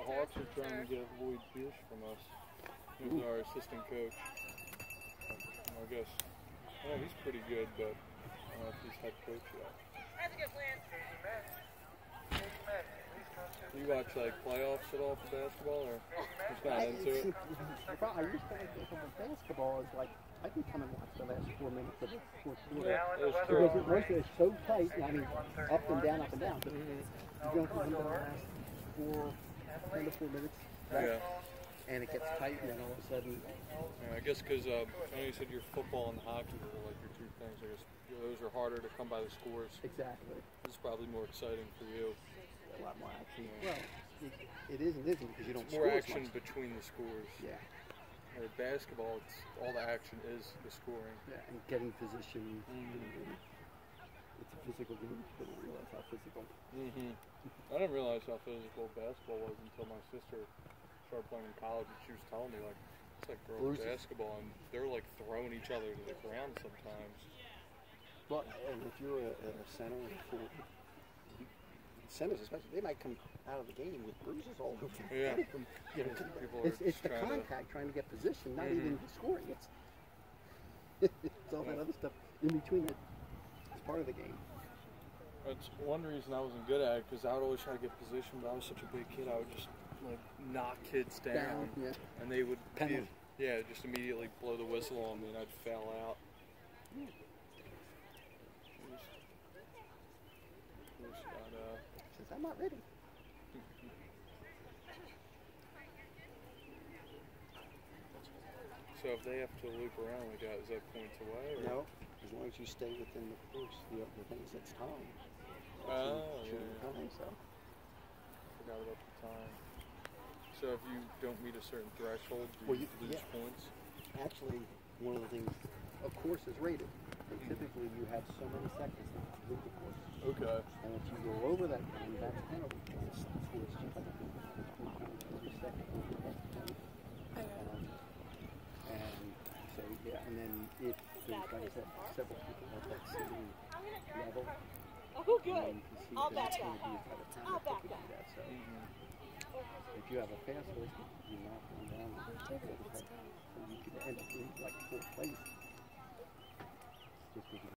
Hawks are trying to get Lloyd Pierce from us. He's our assistant coach. I guess. Oh, he's pretty good, but I don't know if he's head coach yet. That's a good plan. You watch like playoffs at all for basketball, or just not into it? I used to like with basketball. Is like I can come and watch the last 4 minutes of the fourth quarter because most of it's so tight. I mean, up and down, up and down. But you don't come to the last 10 to 4 minutes, right? Yeah. And it gets tight, and then all of a sudden. Yeah, I guess because I know you said your football and hockey were like your two things. I guess those are harder to come by the scores. Exactly. This is probably more exciting for you. A lot more action. Well, it is and isn't because you don't more score action much. between the scores. Yeah. Or basketball, it's all the action is the scoring. Yeah, and getting position. It's a physical game. You don't realize how physical. I didn't realize how physical basketball was until my sister started playing in college, and she was telling me like it's like girls basketball, and they're like throwing each other to the ground sometimes. Well, and if you're a center and forward, centers especially, they might come out of the game with bruises all over them. Yeah. You know, it's the contact, trying to get position, not even scoring. It's all that other stuff in between that is part of the game. That's one reason I wasn't good at it, because I would always try to get position, but I was such a big kid, I would just like knock kids down, and they would just immediately blow the whistle on me, and I'd foul out. Says, I'm not ready. So if they have to loop around like that, is that points away? Or? No, as long as you stay within the course. The thing sets time. Oh, time, so. Forgot about the time. So if you don't meet a certain threshold, do you lose points? Actually, one of the things, a course is rated. And typically you have so many seconds to complete the course. Okay. And if you go over that time, that's a penalty. It's just like every second. And so, and then if there's, like I said, several people at that same level, Oh, good. I'll back that. I'll back that. So, if you have a fast horse, you knock them down, you could end up in like fourth place. Just because